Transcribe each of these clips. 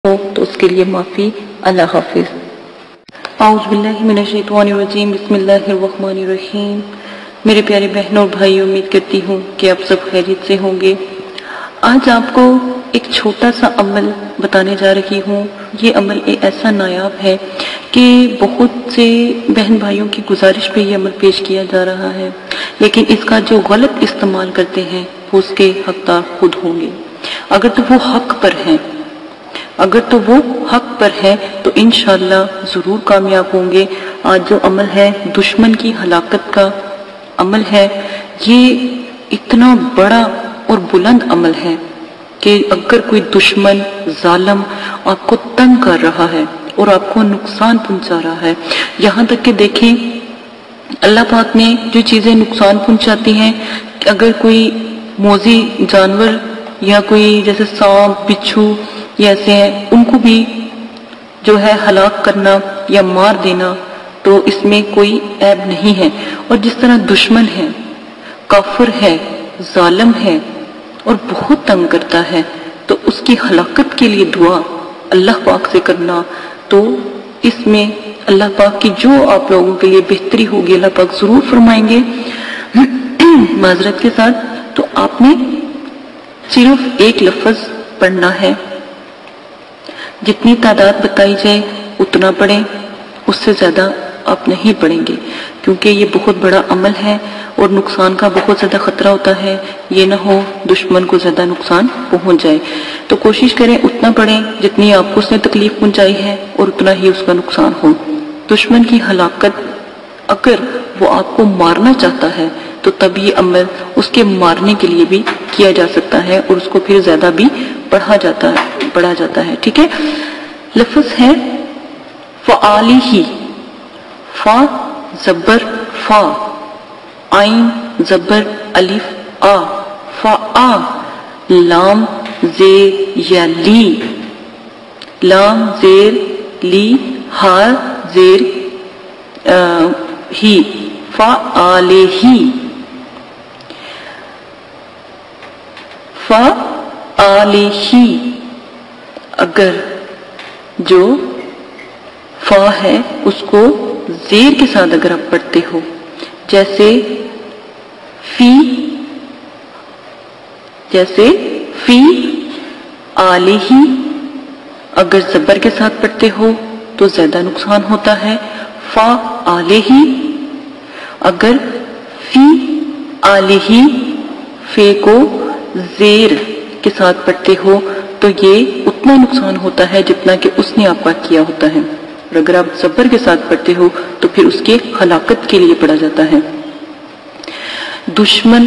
ہو تو اس کے لیے معافی۔ اللہ حافظ۔ اعوذ باللہ من الشیطان الرجیم، بسم اللہ الرحمن الرحیم۔ میرے پیارے بہنوں اور بھائیوں، امید کرتی ہوں کہ آپ سب خیریت سے ہوں گے۔ آج آپ کو ایک چھوٹا سا عمل بتانے جا رہی ہوں۔ یہ عمل ایسا نایاب ہے کہ بہت سے بہن بھائیوں کی گزارش پہ یہ عمل پیش کیا جا رہا ہے، لیکن اس کا جو غلط استعمال کرتے ہیں وہ اس کے حقدار خود ہوں گے۔ اگر تو وہ حق پر ہے تو انشاءاللہ ضرور کامیاب ہوں گے۔ آج جو عمل ہے دشمن کی ہلاکت کا عمل ہے، یہ اتنا بڑا اور بلند عمل ہے کہ اگر کوئی دشمن ظالم آپ کو تنگ کر رہا ہے اور آپ کو نقصان پہنچا رہا ہے، یہاں تک کہ دیکھیں اللہ پاک نے جو چیزیں نقصان پہنچاتی ہیں، اگر کوئی موذی جانور یا کوئی جیسے سانپ بچھو یا ایسے ہیں، ان کو بھی جو ہے ہلاک کرنا یا مار دینا تو اس میں کوئی عیب نہیں ہے۔ اور جس طرح دشمن ہے، کافر ہے، ظالم ہے اور بہت تنگ کرتا ہے، تو اس کی ہلاکت کے لیے دعا اللہ پاک سے کرنا، تو اس میں اللہ پاک کی جو آپ لوگوں کے لیے بہتری ہوگی اللہ پاک ضرور فرمائیں گے۔ معذرت کے ساتھ، تو آپ نے صرف ایک لفظ پڑھنا ہے، جتنی تعداد بتائی جائے اتنا پڑھیں، اس سے زیادہ آپ نہیں پڑھیں گے، کیونکہ یہ بہت بڑا عمل ہے اور نقصان کا بہت زیادہ خطرہ ہوتا ہے، یہ نہ ہو دشمن کو زیادہ نقصان پہنچ جائے۔ تو کوشش کریں اتنا پڑھیں جتنی آپ کو اس نے تکلیف پہنچائی ہے اور اتنا ہی اس کا نقصان ہو۔ دشمن کی ہلاکت اگر وہ آپ کو مارنا چاہتا ہے تو تب یہ عمل اس کے مارنے کے لیے بھی کیا جا سکتا ہے اور اس کو پھر زیادہ بھی پڑھا جاتا ہے، ٹھیک ہے۔ لفظ ہے فعالیہ، فا زبر فا، عین زبر الف آ، فا، لام زیر یا لی، لام زیر لی، ہا زیر ہی، فعالیہ، فعالیہ۔ اگر جو فا ہے اس کو زیر کے ساتھ اگر آپ پڑھتے ہو، جیسے فی آلیہ، اگر زبر کے ساتھ پڑھتے ہو تو زیادہ نقصان ہوتا ہے۔ فا آلیہ، اگر فی آلیہ فے کو زیر کے ساتھ پڑھتے ہو تو یہ اتنا نقصان ہوتا ہے جتنا کہ اس نے آپ کا کیا ہوتا ہے، اور اگر آپ زبر کے ساتھ پڑھتے ہو تو پھر اس کے ہلاکت کے لیے پڑھا جاتا ہے۔ دشمن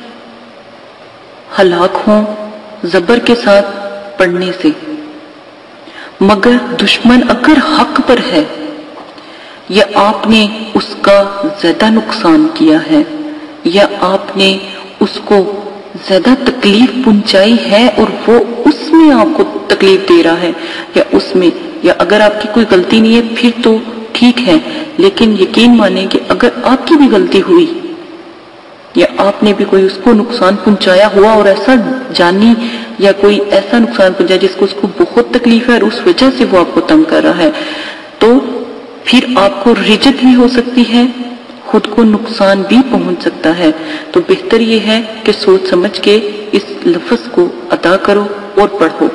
ہلاک ہوں زبر کے ساتھ پڑھنے سے، مگر دشمن اگر حق پر ہے یا آپ نے اس کا زیادہ نقصان کیا ہے یا آپ نے اس کو زیادہ تکلیف پہنچائی ہے اور وہ اس میں آپ کو تکلیف دے رہا ہے، یا اگر آپ کی کوئی غلطی نہیں ہے پھر تو ٹھیک ہے، لیکن یقین مانیں کہ اگر آپ کی بھی غلطی ہوئی یا آپ نے بھی کوئی اس کو نقصان پہنچایا ہوا اور ایسا جانی یا کوئی ایسا نقصان پہنچایا جس کو اس کو بہت تکلیف ہے اور اس وجہ سے وہ آپ کو تنگ کر رہا ہے، تو پھر آپ کو رجت بھی ہو سکتی ہے، خود کو نقصان بھی پہنچ سکتا ہے۔ تو بہتر یہ ہے کہ سوچ سمجھ کے اس لفظ کو ادا کرو اور پڑھو۔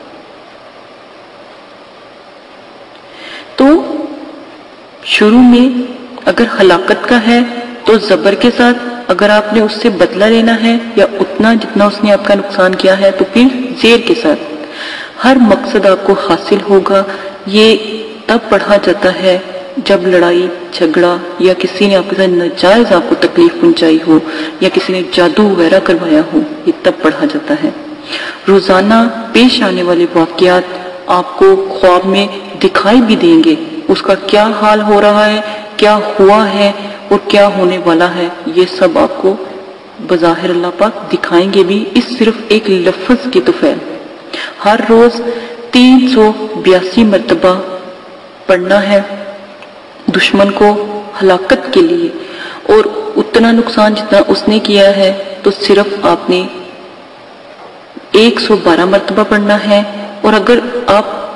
تو شروع میں اگر ہلاکت کا ہے تو زبر کے ساتھ، اگر آپ نے اس سے بدلہ لینا ہے یا اتنا جتنا اس نے آپ کا نقصان کیا ہے تو پھر زیر کے ساتھ۔ ہر مقصد آپ کو حاصل ہوگا، یہ تب پڑھا جاتا ہے جب لڑائی جھگڑا یا کسی نے آپ کے ساتھ ناجائز آپ کو تکلیف پہنچائی ہو یا کسی نے جادو وغیرہ کروایا ہو، یہ تب پڑھا جاتا ہے۔ روزانہ پیش آنے والے واقعات آپ کو خواب میں دکھائی بھی دیں گے، اس کا کیا حال ہو رہا ہے، کیا ہوا ہے اور کیا ہونے والا ہے، یہ سب آپ کو بظاہر اللہ پاک دکھائیں گے بھی، اس صرف ایک لفظ کی توفیل۔ ہر روز 382 مرتبہ پڑھنا ہے دشمن کو ہلاکت کے لیے، اور اتنا نقصان جتنا اس نے کیا ہے تو صرف آپ نے 112 مرتبہ پڑھنا ہے، اور اگر آپ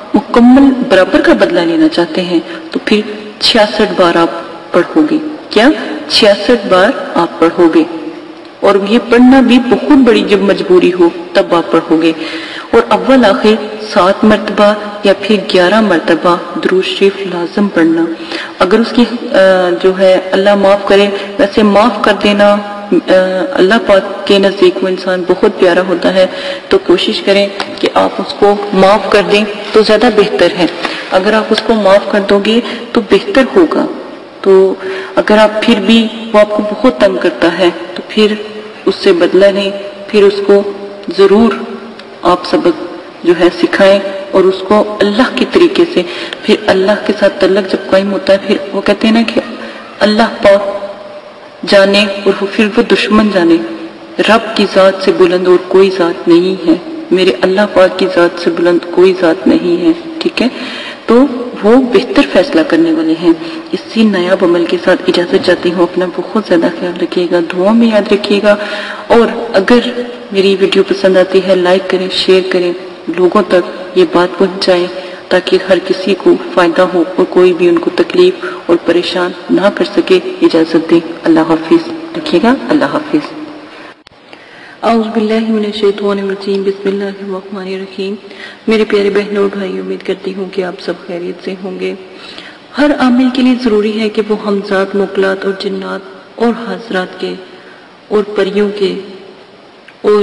مکمل برابر کا بدلہ لینا چاہتے ہیں تو پھر 66 بار آپ پڑھو گے. کیا 66 بار آپ پڑھو گے، اور یہ پڑھنا بھی بہت بڑی جب مجبوری ہو تب آپ پڑھو گے. اور اول آخر 7 مرتبہ یا پھر 11 مرتبہ درود شریف لازم پڑھنا. اگر اس کی جو ہے اللہ معاف کرے، ویسے معاف کر دینا اللہ پاک کے نزدیک وہ انسان بہت پیارا ہوتا ہے، تو کوشش کریں کہ آپ اس کو معاف کر دیں تو زیادہ بہتر ہے. اگر آپ اس کو معاف کر دو گے تو بہتر ہوگا. تو اگر آپ پھر بھی وہ آپ کو بہت تنگ کرتا ہے تو پھر اس سے بدلہ لیں، پھر اس کو ضرور آپ سبق جو ہے سکھائیں، اور اس کو اللہ کے طریقے سے. پھر اللہ کے ساتھ تعلق جب قائم ہوتا ہے، پھر وہ کہتے ہیں نا کہ اللہ پاک جانے اور پھر وہ دشمن جانے، رب کی ذات سے بلند اور کوئی ذات نہیں ہے، میرے اللہ پاک کی ذات سے بلند کوئی ذات نہیں ہے. ٹھیک ہے، تو وہ بہتر فیصلہ کرنے والے ہیں. اسی نایاب عمل کے ساتھ اجازت چاہتی ہوں. اپنا بہت زیادہ خیال رکھیے گا، دعا میں یاد رکھیے گا، اور اگر میری ویڈیو پسند آتی ہے لائک کریں، شیئر کریں، لوگوں تک یہ بات پہنچائیں تاکہ ہر کسی کو فائدہ ہو اور کوئی بھی ان کو تکلیف اور پریشان نہ کر سکے. اجازت دیں. اللہ حافظ. رکھیے گا. اللہ حافظ. اعوذ باللہ من الشیطان الرجیم. بسم اللہ الرحمن الرحیم. میرے پیارے بہنوں اور بھائی، امید کرتی ہوں کہ آپ سب خیریت سے ہوں گے. ہر عامل کے لیے ضروری ہے کہ وہ ہمزاد، موکلات اور جنات اور حضرات کے اور پریوں کے اور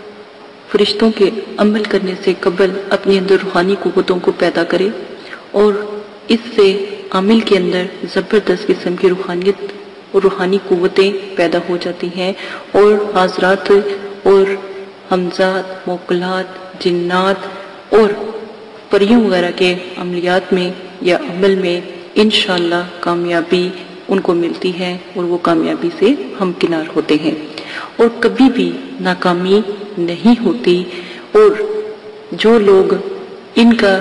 فرشتوں کے عمل کرنے سے قبل اپنے اندر روحانی قوتوں کو پیدا کرے، اور اس سے عامل کے اندر زبردست قسم کی روحانیت اور روحانی قوتیں پیدا ہو جاتی ہیں، اور حضرات اور حمزات، موکلات، جنات اور پریوں وغیرہ کے عملیات میں یا عمل میں انشاءاللہ کامیابی ان کو ملتی ہے، اور وہ کامیابی سے ہمکنار ہوتے ہیں، اور کبھی بھی ناکامی نہیں ہوتی. اور جو لوگ ان کا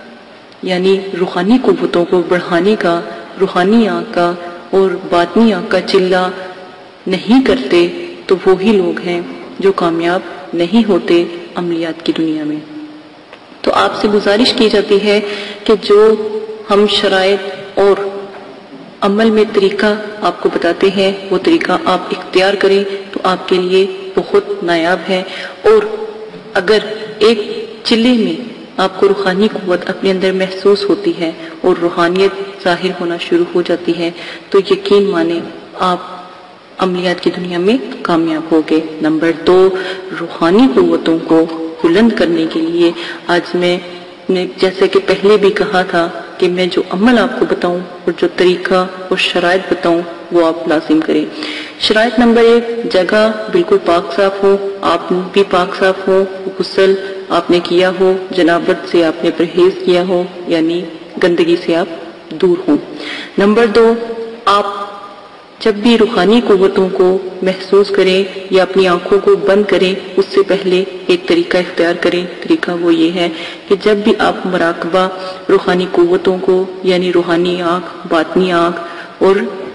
یعنی روحانی قوتوں کو بڑھانے کا، روحانی آنکھ کا اور باطنی آنکھ کا چلہ نہیں کرتے، تو وہی لوگ ہیں جو کامیاب نہیں ہوتے عملیات کی دنیا میں. تو آپ سے گزارش کی جاتی ہے کہ جو ہم شرائط اور عمل میں طریقہ آپ کو بتاتے ہیں وہ طریقہ آپ اختیار کریں تو آپ کے لیے بہت نایاب ہے. اور اگر ایک چلے میں آپ کو روحانی قوت اپنے اندر محسوس ہوتی ہے اور روحانیت ظاہر ہونا شروع ہو جاتی ہے تو یقین مانیں آپ عملیات کی دنیا میں کامیاب ہوگے. نمبر 2، روحانی قوتوں کو بلند کرنے کے لیے آج میں نے جیسے کہ پہلے بھی کہا تھا کہ میں جو عمل آپ کو بتاؤں اور جو طریقہ اور شرائط بتاؤں وہ آپ لازم کریں. شرائط نمبر 1، جگہ بالکل پاک صاف ہو، آپ بھی پاک صاف ہو، غسل آپ نے کیا ہو، جنابت سے آپ نے پرہیز کیا ہو، یعنی گندگی سے آپ دور ہوں. نمبر 2، آپ جب بھی روحانی قوتوں کو محسوس کریں یا اپنی آنکھوں کو بند کریں اس سے پہلے ایک طریقہ اختیار کریں. طریقہ وہ یہ ہے کہ جب بھی آپ مراقبہ روحانی قوتوں کو یعنی روحانی آنکھ، باطنی آنکھ اور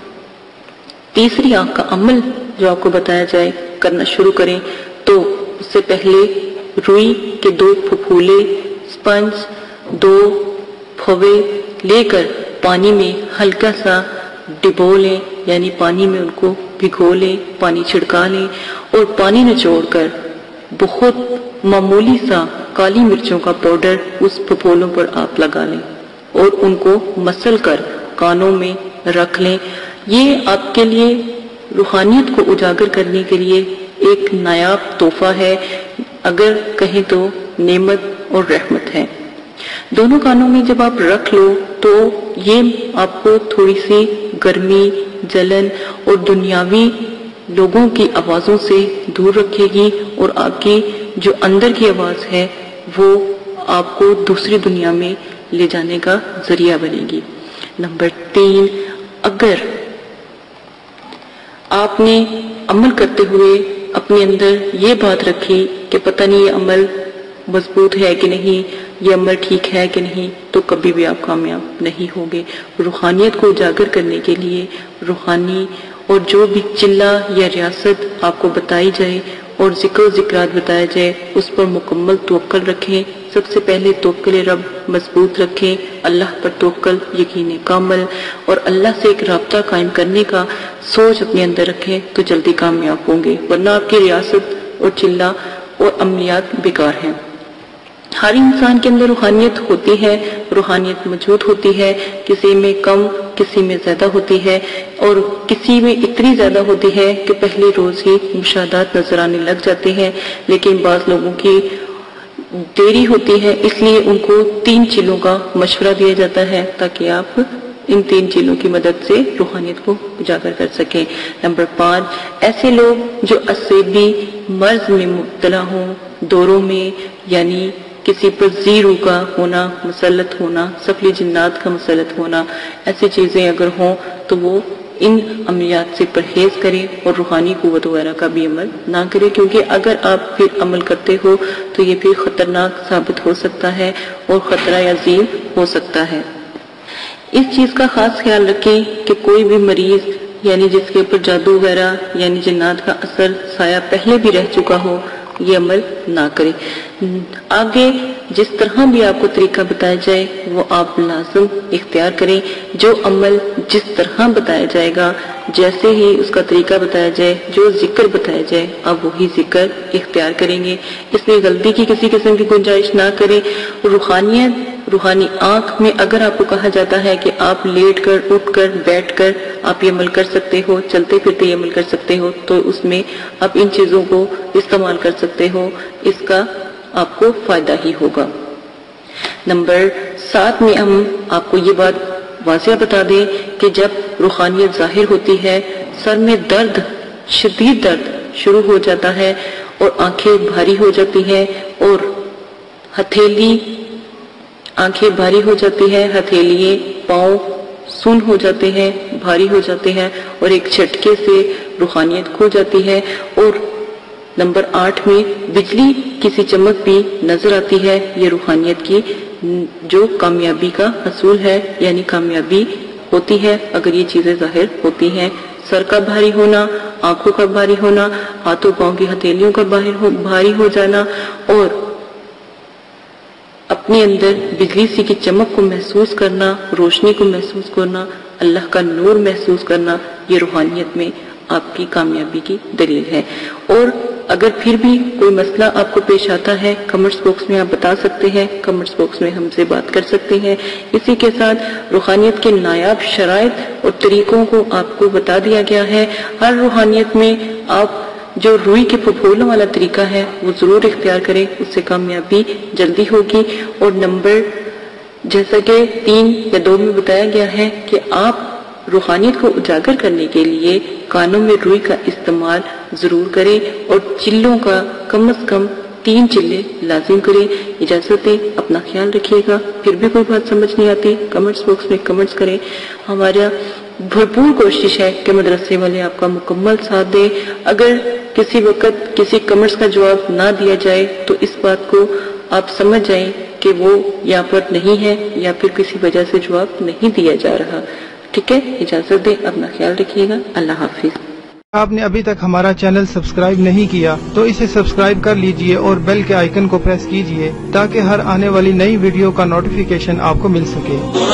تیسری آنکھ کا عمل جو آپ کو بتایا جائے کرنا شروع کریں تو اس سے پہلے روئی کے 2 پھپھولے، سپنج 2 پھوے لے کر پانی میں ہلکا سا ڈبو لیں، یعنی پانی میں ان کو بھگو لیں، پانی چھڑکا لیں، اور پانی نچوڑ کر بہت معمولی سا کالی مرچوں کا پاؤڈر اس پھپھولوں پر آپ لگا لیں اور ان کو مسل کر کانوں میں رکھ لیں. یہ آپ کے لیے روحانیت کو اجاگر کرنے کے لیے ایک نایاب تحفہ ہے، اگر کہیں تو نعمت اور رحمت ہے. دونوں کانوں میں جب آپ رکھ لو تو یہ آپ کو تھوڑی سی گرمی، جلن اور دنیاوی لوگوں کی آوازوں سے دور رکھے گی، اور آپ کی جو اندر کی آواز ہے وہ آپ کو دوسری دنیا میں لے جانے کا ذریعہ بنے گی. نمبر 3، اگر آپ نے عمل کرتے ہوئے اپنے اندر یہ بات رکھی کہ پتہ نہیں یہ عمل مضبوط ہے کہ نہیں، یہ عمل ٹھیک ہے کہ نہیں، تو کبھی بھی آپ کامیاب نہیں ہوگے. روحانیت کو اجاگر کرنے کے لیے روحانی اور جو بھی چلہ یا ریاست آپ کو بتائی جائے اور ذکر و ذکرات بتایا جائے اس پر مکمل توکل رکھیں. سب سے پہلے توکل رب مضبوط رکھیں، اللہ پر توکل، یقین کامل، اور اللہ سے ایک رابطہ قائم کرنے کا سوچ اپنے اندر رکھیں تو جلدی کامیاب ہوں گے، ورنہ آپ کی ریاست اور چلہ اور عملیات بیکار ہیں. ہر انسان کے اندر روحانیت ہوتی ہے، روحانیت موجود ہوتی ہے، کسی میں کم کسی میں زیادہ ہوتی ہے، اور کسی میں اتنی زیادہ ہوتی ہے کہ پہلے روز ہی مشاہدات نظر آنے لگ جاتے ہیں. لیکن بعض لوگوں کی دیری ہوتی ہے، اس لیے ان کو 3 چیزوں کا مشورہ دیا جاتا ہے تاکہ آپ ان 3 چیزوں کی مدد سے روحانیت کو اجاگر کر سکیں. نمبر 5، ایسے لوگ جو عصبی مرض میں مبتلا ہوں، دوروں میں، یعنی کسی پر زیرو کا ہونا، مسلط ہونا، سفلی جنات کا مسلط ہونا، ایسی چیزیں اگر ہوں تو وہ ان عملیات سے پرہیز کریں اور روحانی قوت وغیرہ کا بھی عمل نہ کریں، کیونکہ اگر آپ پھر عمل کرتے ہو تو یہ پھر خطرناک ثابت ہو سکتا ہے اور خطرہ عظیم ہو سکتا ہے. اس چیز کا خاص خیال رکھیں کہ کوئی بھی مریض یعنی جس کے اوپر جادو وغیرہ یعنی جنات کا اثر سایہ پہلے بھی رہ چکا ہو یہ عمل نہ کرے. آگے جس طرح بھی آپ کو طریقہ بتایا جائے وہ آپ لازم اختیار کریں. جو عمل جس طرح بتایا جائے گا، جیسے ہی اس کا طریقہ بتایا جائے، جو ذکر بتایا جائے آپ وہی ذکر اختیار کریں گے. اس میں غلطی کی کسی قسم کی گنجائش نہ کریں. روحانی آنکھ میں اگر آپ کو کہا جاتا ہے کہ آپ لیٹ کر، اٹھ کر، بیٹھ کر آپ یہ عمل کر سکتے ہو، چلتے پھرتے یہ عمل کر سکتے ہو، تو اس میں آپ ان چیزوں کو استعمال کر سکتے ہو، اس کا آپ کو فائدہ ہی ہوگا. نمبر 7 میں ہم آپ کو یہ بات واضح بتا دیں کہ جب روحانیت ظاہر ہوتی ہے، سر میں درد، شدید درد شروع ہو جاتا ہے اور آنکھیں بھاری ہو جاتی ہیں اور آنکھیں بھاری ہو جاتی ہے، ہتھیلیے پاؤں سن ہو جاتے ہیں، بھاری ہو جاتے ہیں اور ایک جھٹکے سے روحانیت کھو جاتی ہے. اور نمبر 8 میں بجلی کسی چمک بھی نظر آتی ہے، یہ روحانیت کی جو کامیابی کا حصول ہے، یعنی کامیابی ہوتی ہے اگر یہ چیزیں ظاہر ہوتی ہیں. سر کا بھاری ہونا، آنکھوں کا بھاری ہونا، ہاتھوں پاؤں کی ہتھیلیوں کا بھاری ہو جانا اور اپنے اندر بجلی سی کی چمک کو محسوس کرنا، روشنی کو محسوس کرنا، اللہ کا نور محسوس کرنا، یہ روحانیت میں آپ کی کامیابی کی دلیل ہے. اور اگر پھر بھی کوئی مسئلہ آپ کو پیش آتا ہے کمنٹس باکس میں آپ بتا سکتے ہیں، کمنٹس باکس میں ہم سے بات کر سکتے ہیں. اسی کے ساتھ روحانیت کے نایاب شرائط اور طریقوں کو آپ کو بتا دیا گیا ہے. ہر روحانیت میں آپ جو روئی کے پھپھولوں والا طریقہ ہے وہ ضرور اختیار کریں، اس سے کامیابی جلدی ہوگی. اور نمبر جیسا کہ 3 یا 2 میں بتایا گیا ہے کہ آپ روحانیت کو اجاگر کرنے کے لیے کانوں میں روئی کا استعمال ضرور کریں اور چلوں کا کم از کم 3 چلے لازم کریں. اجازت دیں، اپنا خیال رکھیے گا. پھر بھی کوئی بات سمجھ نہیں آتی کمنٹس باکس میں کمنٹس کریں. ہمارا بھرپور کوشش ہے کہ مدرسے والے آپ کا مکمل ساتھ دیں. اگر کسی وقت کسی کمنٹس کا جواب نہ دیا جائے تو اس بات کو آپ سمجھ جائیں کہ وہ یہاں پر نہیں ہے یا پھر کسی وجہ سے جواب نہیں دیا جا رہا. ٹھیک ہے، اجازت دیں، اپنا خیال رکھیے گا. اللہ حافظ. آپ نے ابھی تک ہمارا چینل سبسکرائب نہیں کیا تو اسے سبسکرائب کر لیجئے اور بیل کے آئیکن کو پریس کیجئے تاکہ ہر آنے والی نئی ویڈیو کا نوٹیفیکیشن آپ کو مل سکے.